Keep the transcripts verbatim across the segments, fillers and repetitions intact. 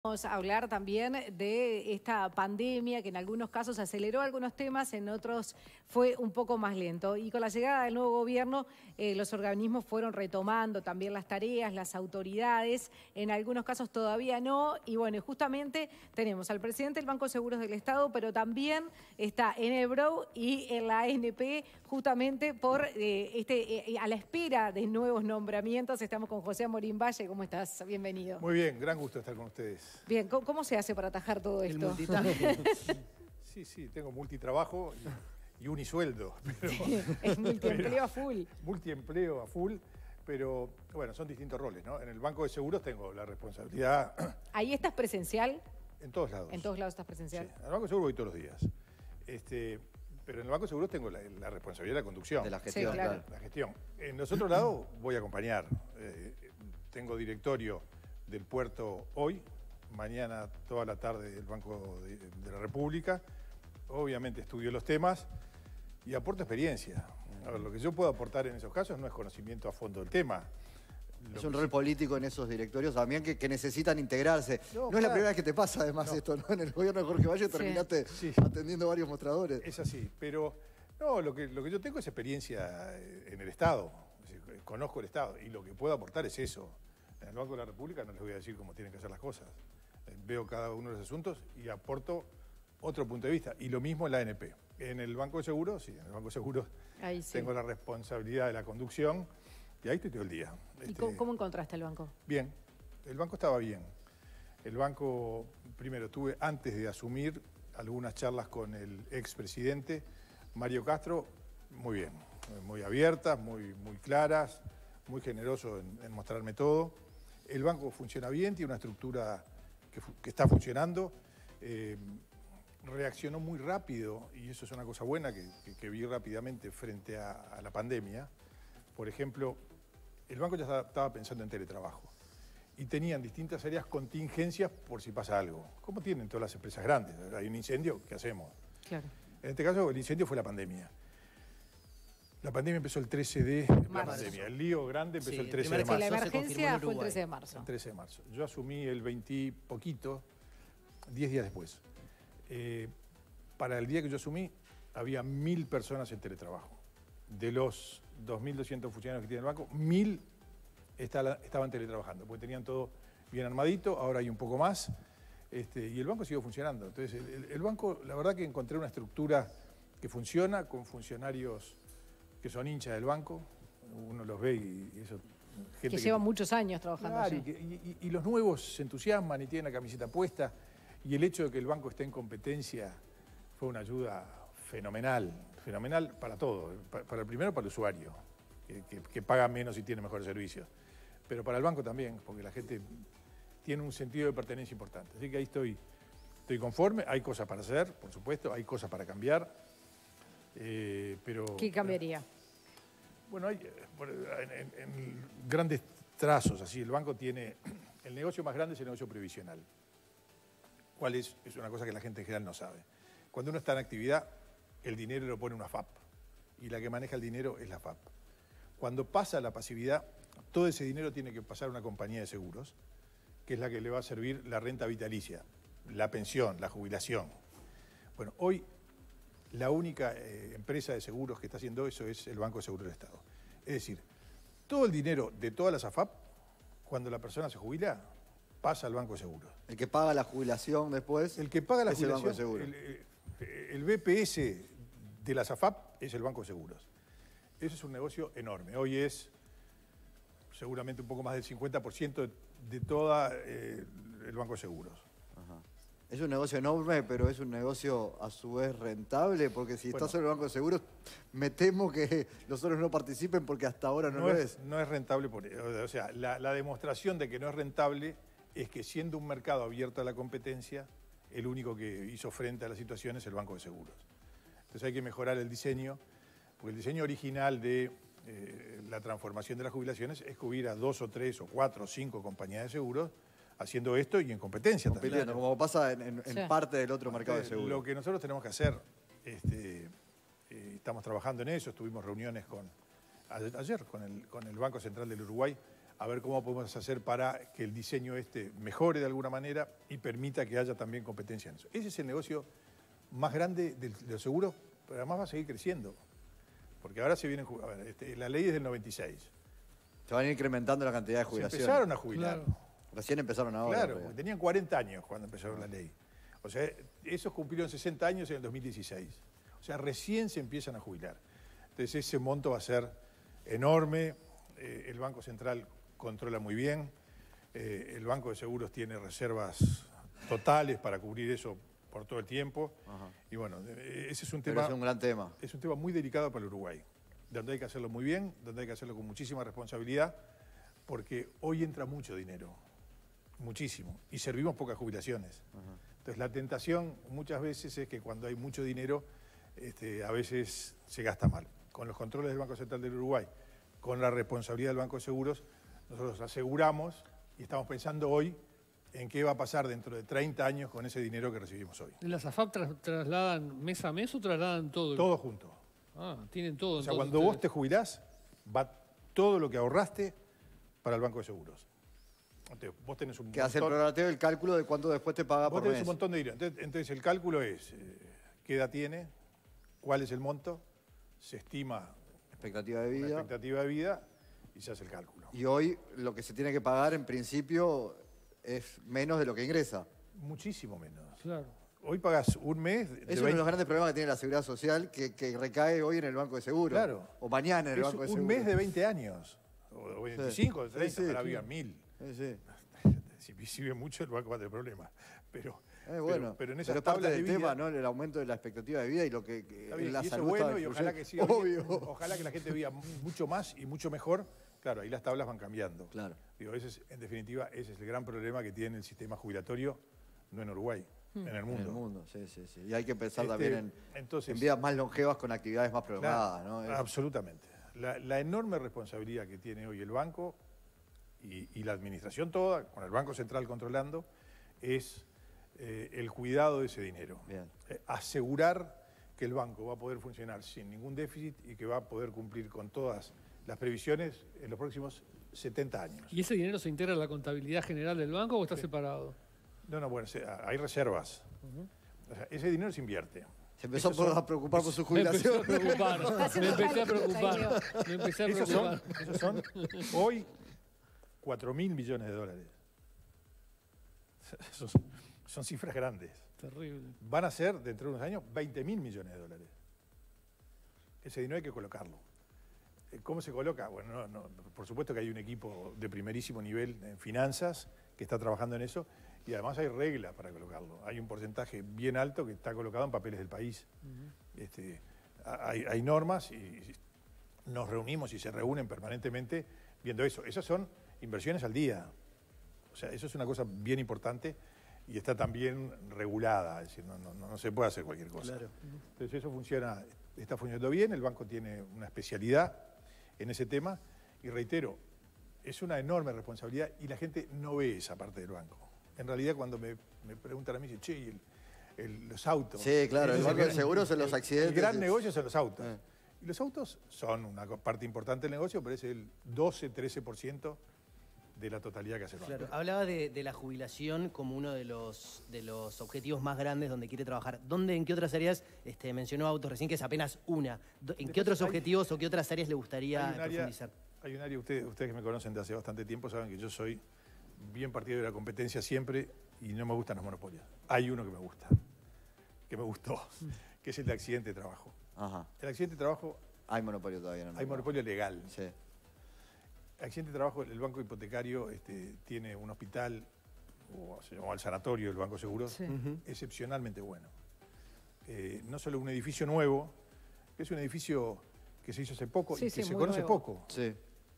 Vamos a hablar también de esta pandemia que en algunos casos aceleró algunos temas, en otros fue un poco más lento. Y con la llegada del nuevo gobierno, eh, los organismos fueron retomando también las tareas, las autoridades, en algunos casos todavía no. Y bueno, justamente tenemos al presidente del Banco de Seguros del Estado, pero también está en el B R O y en la A N P, justamente por eh, este, eh, a la espera de nuevos nombramientos. Estamos con José Amorín Valle. ¿Cómo estás? Bienvenido. Muy bien, gran gusto estar con ustedes. Bien, ¿cómo, cómo se hace para atajar todo El esto? multitasking. Sí, sí, tengo multitrabajo y, y unisueldo. Pero, Sí, es multiempleo a full. Multiempleo a full, pero bueno, son distintos roles, ¿no? En el Banco de Seguros tengo la responsabilidad... ¿Ahí estás presencial? En todos lados. En todos lados estás presencial. Sí, al Banco de Seguros voy todos los días. Este, pero en el Banco de Seguros tengo la, la responsabilidad de la conducción. De la gestión, Sí, claro. claro. La gestión. En los otros lados voy a acompañar. Eh, tengo directorio del puerto hoy, mañana toda la tarde del Banco de, de la República. Obviamente estudio los temas y aporto experiencia. A ver, lo que yo puedo aportar en esos casos no es conocimiento a fondo del tema. Lo Es un que rol sí- político en esos directorios también que, que necesitan integrarse. No, No, es claro. la primera vez que te pasa además No. esto, ¿no? En el gobierno de Jorge Valle Sí. terminaste Sí. atendiendo varios mostradores. Es así, pero no, lo que, lo que yo tengo es experiencia eh, en el Estado. Es decir, conozco el Estado y lo que puedo aportar es eso. En el Banco de la República no les voy a decir cómo tienen que hacer las cosas. Eh, Veo cada uno de los asuntos y aporto otro punto de vista. Y lo mismo en la A N P. En el Banco de Seguros, sí, en el Banco de Seguros Ahí sí. tengo la responsabilidad de la conducción y ahí estoy todo el día. ¿Y Este, cómo, cómo encontraste el banco? Bien, el banco estaba bien. El banco, primero, tuve antes de asumir algunas charlas con el expresidente Mario Castro, muy bien, muy abiertas, muy, muy claras, muy generoso en, en mostrarme todo. El banco funciona bien, tiene una estructura que, fu- que está funcionando. Eh, reaccionó muy rápido, y eso es una cosa buena que, que- que vi rápidamente frente a, a la pandemia. Por ejemplo, el banco ya estaba, estaba pensando en teletrabajo y tenían distintas áreas contingencias por si pasa algo. Como tienen todas las empresas grandes. Hay un incendio, ¿qué hacemos? Claro. En este caso, el incendio fue la pandemia. La pandemia empezó el trece de Marzo. la pandemia. El lío grande empezó Sí, el el trece de primer Sí, la marzo. se confirmó emergencia en fue el Uruguay. trece de marzo. El trece de marzo. Yo asumí el veinte poquito, diez días después. Eh, para el día que yo asumí, había mil personas en teletrabajo. De los dos mil doscientos funcionarios que tiene el banco, mil está- estaban teletrabajando, porque tenían todo bien armadito, ahora hay un poco más, este, y el banco siguió funcionando. Entonces, el, el- el banco, la verdad que encontré una estructura que funciona, con funcionarios que son hinchas del banco, uno los ve y, y eso... Que lleva muchos años trabajando Claro, y, allí. que- y- y- y los nuevos se entusiasman y tienen la camiseta puesta. Y el hecho de que el banco esté en competencia fue una ayuda fenomenal, fenomenal para todo. Pa- Para el primero, para el usuario, que, que- que paga menos y tiene mejores servicios. Pero para el banco también, porque la gente tiene un sentido de pertenencia importante. Así que ahí estoy, estoy conforme. Hay cosas para hacer, por supuesto, hay cosas para cambiar. eh, pero, ¿Qué cambiaría? bueno, hay, eh, por- en, en- en grandes trazos, así, el banco tiene, el negocio más grande es el negocio previsional. ¿Cuál es? Es una cosa que la gente en general no sabe. Cuando uno está en actividad, el dinero lo pone una F A P y la que maneja el dinero es la F A P. Cuando pasa a la pasividad, todo ese dinero tiene que pasar a una compañía de seguros, que es la que le va a servir la renta vitalicia, la pensión, la jubilación. Bueno, hoy la única eh, empresa de seguros que está haciendo eso es el Banco de Seguros del Estado. Es decir, todo el dinero de todas las A F A P, cuando la persona se jubila, pasa al Banco de Seguros. El que paga la jubilación después El que paga la es el Banco de jubilación, Seguros. el, eh, el B P S de las A F A P es el Banco de Seguros. Eso es un negocio enorme. Hoy es seguramente un poco más del cincuenta por ciento de, de todo el Banco de Seguros. Ajá. Es un negocio enorme, pero es un negocio a su vez rentable, porque si Bueno. estás en el Banco de Seguros, me temo que los otros no participen porque hasta ahora no, No lo es, es. no es rentable, por, o sea, la, la demostración de que no es rentable es que siendo un mercado abierto a la competencia, el único que hizo frente a la situación es el Banco de Seguros. Entonces hay que mejorar el diseño, porque el diseño original de eh, la transformación de las jubilaciones es que hubiera dos o tres o cuatro o cinco compañías de seguros haciendo esto y en competencia también. Compitiendo, como pasa en, en- en Sí. parte del otro mercado de Eh, seguros. Lo que nosotros tenemos que hacer, este, eh, estamos trabajando en eso, estuvimos reuniones con, a- ayer con el, con el Banco Central del Uruguay, a ver cómo podemos hacer para que el diseño este mejore de alguna manera y permita que haya también competencia en eso. Ese es el negocio más grande de los seguros, pero además va a seguir creciendo. Porque ahora se vienen... A ver, este, la ley es del noventa y seis. Se van incrementando la cantidad de jubilaciones. Se empezaron a jubilar. Claro. Recién empezaron ahora. Claro, pero... porque tenían cuarenta años cuando empezaron la ley. O sea, esos cumplieron sesenta años en el dos mil dieciséis. O sea, recién se empiezan a jubilar. Entonces ese monto va a ser enorme. Eh, el Banco Central controla muy bien. Eh, el Banco de Seguros tiene reservas totales para cubrir eso por todo el tiempo. Ajá. Y bueno, ese es un Pero tema... es un gran tema. Es un tema muy delicado para el Uruguay, donde hay que hacerlo muy bien, donde hay que hacerlo con muchísima responsabilidad, porque hoy entra mucho dinero, muchísimo, y servimos pocas jubilaciones. Ajá. Entonces la tentación muchas veces es que cuando hay mucho dinero, este, a veces se gasta mal. Con los controles del Banco Central del Uruguay, con la responsabilidad del Banco de Seguros, nosotros aseguramos y estamos pensando hoy en qué va a pasar dentro de treinta años con ese dinero que recibimos hoy. ¿Las AFAP tras- trasladan mes a mes o trasladan todo? Todo junto. Ah, tienen todo. O sea, entonces, cuando vos te ustedes. jubilás, va todo lo que ahorraste para el Banco de Seguros. Entonces, vos tenés un Que hace el montón, prorrateo y el cálculo de cuánto después te paga vos por tenés mes. un montón de dinero. Entonces, entonces, el cálculo es eh, qué edad tiene, cuál es el monto, se estima Expectativa de la vida. expectativa de vida y se hace el cálculo. Y hoy lo que se tiene que pagar en principio es menos de lo que ingresa. Muchísimo menos. Claro. Hoy pagás un mes de Es uno de veinte los grandes problemas que tiene la seguridad social, que, que recae hoy en el Banco de Seguros. Claro. O mañana en el es Banco de un Seguros. mes de veinte años, o o veinticinco, Sí, treinta, sí, ahora sí. vivan mil. Sí, sí. Si sirve mucho, el banco va a tener problemas. Pero, Eh, bueno, pero, pero en esas pero es parte tablas del de vida, tema, ¿no? El aumento de la expectativa de vida y lo que, que está bien, la y eso salud es bueno está y ojalá que siga influyendo. bien. Obvio. Ojalá que la gente viva mucho más y mucho mejor. Claro, ahí las tablas van cambiando. Claro. Digo, ese es, en definitiva, ese es el gran problema que tiene el sistema jubilatorio, no en Uruguay, en el mundo. En el mundo, sí, sí, sí. Y hay que pensar Este, también en, entonces, en vidas más longevas con actividades más programadas, Claro, ¿no? Es- absolutamente. La, la enorme responsabilidad que tiene hoy el banco y, y la administración toda, con el Banco Central controlando, es eh, el cuidado de ese dinero. Bien. Eh, asegurar que el banco va a poder funcionar sin ningún déficit y que va a poder cumplir con todas las previsiones en los próximos setenta años. ¿Y ese dinero se integra en la contabilidad general del banco o está separado? No, no, bueno, se- hay reservas. O sea, ese dinero se invierte. Se empezó Esos son- a preocupar por su Me empecé a jubilación. preocupar. Me haciendo empecé a cálculos ahí, preocupar. Me empecé a Esos son, preocupar. esos son hoy cuatro mil millones de dólares. Son, son cifras grandes. Terrible. Van a ser, dentro de unos años, veinte mil millones de dólares. Ese dinero hay que colocarlo. Eh, ¿Cómo se coloca? Bueno, no, no, por supuesto que hay un equipo de primerísimo nivel en finanzas que está trabajando en eso y además hay reglas para colocarlo. Hay un porcentaje bien alto que está colocado en papeles del país. Este, hay, hay normas y nos reunimos y se reúnen permanentemente viendo eso. Esas son inversiones al día. O sea, eso es una cosa bien importante y está también regulada, es decir, no, no, no se puede hacer cualquier cosa. Claro. Entonces eso funciona, está funcionando bien, el banco tiene una especialidad en ese tema y reitero, es una enorme responsabilidad y la gente no ve esa parte del banco. En realidad cuando me, me preguntan a mí, dicen, che, ¿y el, el- los autos? Sí, claro, Ese el es banco de gran- seguros en los el- accidentes. El gran es- negocio son los autos. Eh. Y los autos son una co- parte importante del negocio, pero es el doce, trece por ciento de la totalidad que hace el banco. Claro, hablaba de, de la jubilación como uno de los, de los objetivos más grandes donde quiere trabajar. ¿Dónde, en qué otras áreas, este, mencionó autos recién, que es apenas una? Do- ¿En qué Después otros hay- objetivos o qué otras áreas le gustaría Hay un área, profundizar? hay un área ustedes, ustedes que me conocen de hace bastante tiempo saben que yo soy bien partidario de la competencia siempre y no me gustan los monopolios. Hay uno que me gusta, que me gustó, que es el de accidente de trabajo. Ajá. El accidente de trabajo, Hay monopolio todavía. ¿no? hay monopolio legal. Sí. Accidente de trabajo, el banco hipotecario este, tiene un hospital, o se llama el sanatorio, el Banco Seguros, Sí. excepcionalmente bueno. Eh, no solo un edificio nuevo, que es un edificio que se hizo hace poco Sí, y que sí, se muy conoce nuevo. poco. Sí.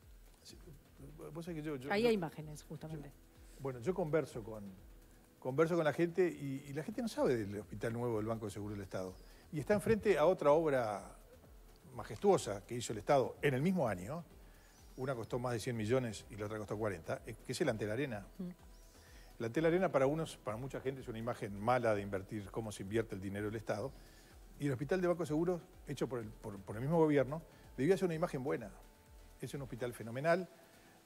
Vos sabés que yo- yo- Ahí yo- hay imágenes, justamente. Bueno, yo converso con, converso con la gente y, y la gente no sabe del hospital nuevo del Banco de Seguros del Estado. Y está enfrente a otra obra majestuosa que hizo el Estado en el mismo año. Una costó más de cien millones y la otra costó cuarenta, eh, que es el Antel Arena. La Antel Arena para unos, para mucha gente es una imagen mala de invertir, cómo se invierte el dinero del Estado. Y el Hospital de Banco de Seguros, hecho por el, por, por el mismo gobierno, debía ser una imagen buena. Es un hospital fenomenal,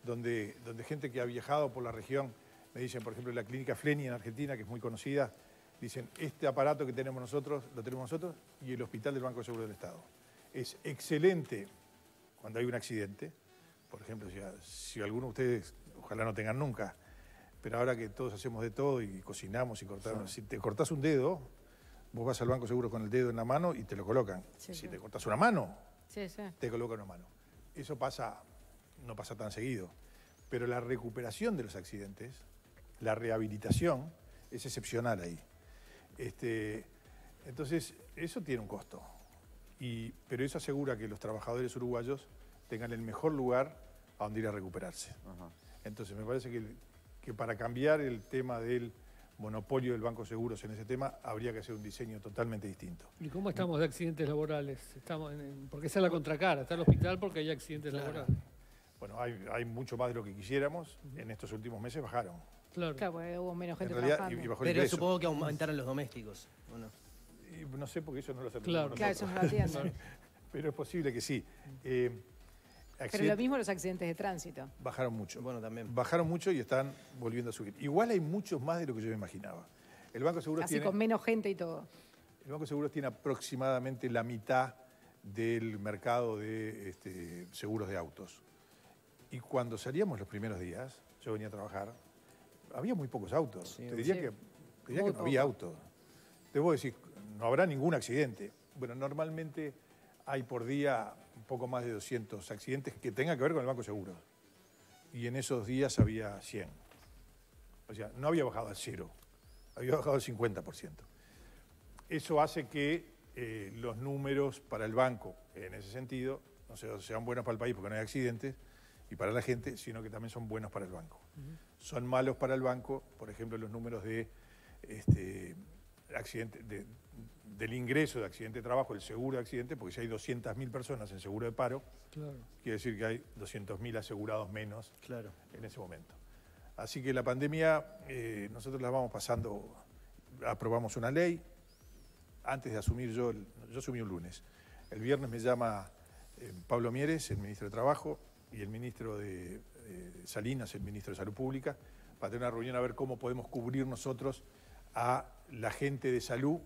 donde, donde gente que ha viajado por la región, me dicen, por ejemplo, la clínica Fleni en Argentina, que es muy conocida, dicen, este aparato que tenemos nosotros, lo tenemos nosotros, y el hospital del Banco de Seguro del Estado. Es excelente cuando hay un accidente. Por ejemplo, si, si alguno de ustedes, ojalá no tengan nunca, pero ahora que todos hacemos de todo y cocinamos y cortamos, sí. Si te cortás un dedo, vos vas al Banco de Seguro con el dedo en la mano y te lo colocan. Sí, si sí. te cortás una mano, sí, sí. te colocan una mano. Eso pasa, no pasa tan seguido. Pero la recuperación de los accidentes, la rehabilitación, es excepcional ahí. Este, entonces, eso tiene un costo. Y, pero eso asegura que los trabajadores uruguayos tengan el mejor lugar a donde ir a recuperarse. Ajá. Entonces, me parece que, que para cambiar el tema del monopolio del Banco de Seguros en ese tema, habría que hacer un diseño totalmente distinto. ¿Y cómo estamos de accidentes laborales? Estamos en, en, porque esa es la contracara, está el hospital porque hay accidentes claro. laborales. Bueno, hay, hay mucho más de lo que quisiéramos. Uh-huh. En estos últimos meses bajaron. Claro, claro, hubo menos gente en realidad, trabajando. Y, y bajó Pero el supongo que aumentaron los domésticos, ¿o no? Y no sé, porque eso no lo sabemos. Claro, claro, eso no lo atienden. Pero es posible que sí. Eh, Pero lo mismo los accidentes de tránsito. Bajaron mucho. Bueno, también. Bajaron mucho y están volviendo a subir. Igual hay muchos más de lo que yo me imaginaba. El Banco de Seguros Casi tiene, con menos gente y todo. El Banco de Seguros tiene aproximadamente la mitad del mercado de este, seguros de autos. Y cuando salíamos los primeros días, yo venía a trabajar, había muy pocos autos. Sí, Te diría sí. que, te diría que no había autos. Te voy a decir, no habrá ningún accidente. Bueno, normalmente hay por día un poco más de doscientos accidentes que tengan que ver con el Banco de Seguros. Y en esos días había cien. O sea, no había bajado al cero, había bajado al cincuenta por ciento. Eso hace que eh, los números para el banco, en ese sentido, no sean buenos para el país porque no hay accidentes, y para la gente, sino que también son buenos para el banco. Uh-huh. Son malos para el banco, por ejemplo, los números de, este, accidente, de, del ingreso de accidente de trabajo, el seguro de accidente, porque si hay doscientas mil personas en seguro de paro, claro. quiere decir que hay doscientos mil asegurados menos claro. en ese momento. Así que la pandemia, eh, nosotros la vamos pasando, aprobamos una ley, antes de asumir yo, yo asumí un lunes. El viernes me llama eh, Pablo Mieres, el ministro de Trabajo, y el ministro de eh, Salinas, el ministro de Salud Pública, para tener una reunión a ver cómo podemos cubrir nosotros a la gente de salud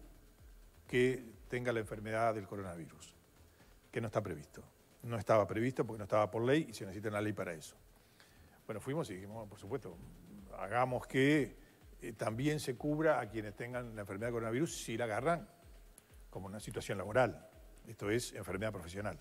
que tenga la enfermedad del coronavirus, que no está previsto. No estaba previsto porque no estaba por ley y se necesita una ley para eso. Bueno, fuimos y dijimos, por supuesto, hagamos que eh, también se cubra a quienes tengan la enfermedad del coronavirus si la agarran como una situación laboral. Esto es enfermedad profesional.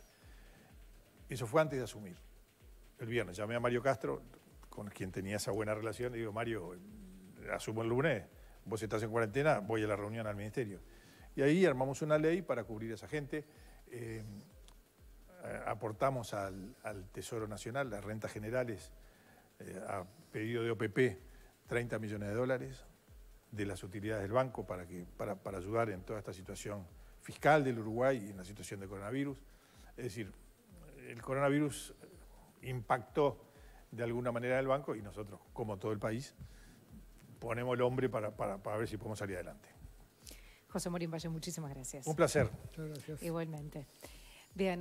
Eso fue antes de asumir. El viernes llamé a Mario Castro, con quien tenía esa buena relación, y digo, Mario, asumo el lunes, vos estás en cuarentena, voy a la reunión al ministerio. Y ahí armamos una ley para cubrir a esa gente. Eh, aportamos al, al Tesoro Nacional, las rentas generales, eh, a pedido de O P P, treinta millones de dólares de las utilidades del banco para, que, para, para ayudar en toda esta situación fiscal del Uruguay y en la situación de coronavirus. Es decir, el coronavirus impactó de alguna manera el banco y nosotros, como todo el país, ponemos el hombre para, para, para ver si podemos salir adelante. José Morín Valle, muchísimas gracias. Un placer. Muchas gracias. Igualmente. Bien.